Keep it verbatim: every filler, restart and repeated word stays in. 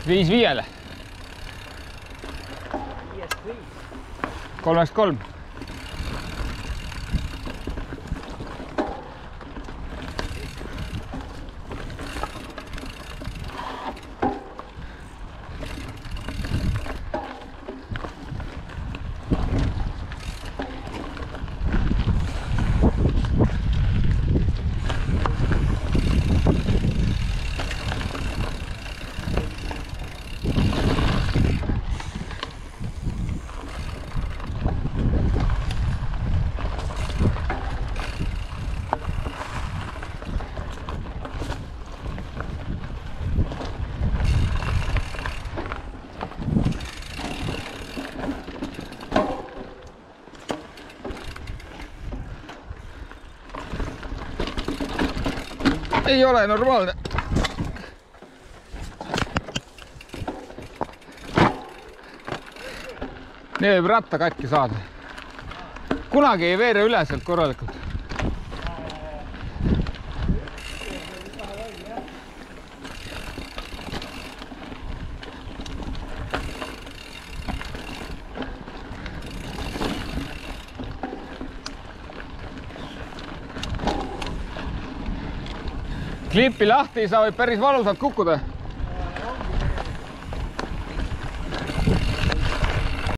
viis viiele. kolmeks kolm. Ei ole normaalne. Nii võib ratta katki saada. Kunagi ei veere üle sealt korralikult. Klippi lahti, sa võid päris valusalt kukkuda.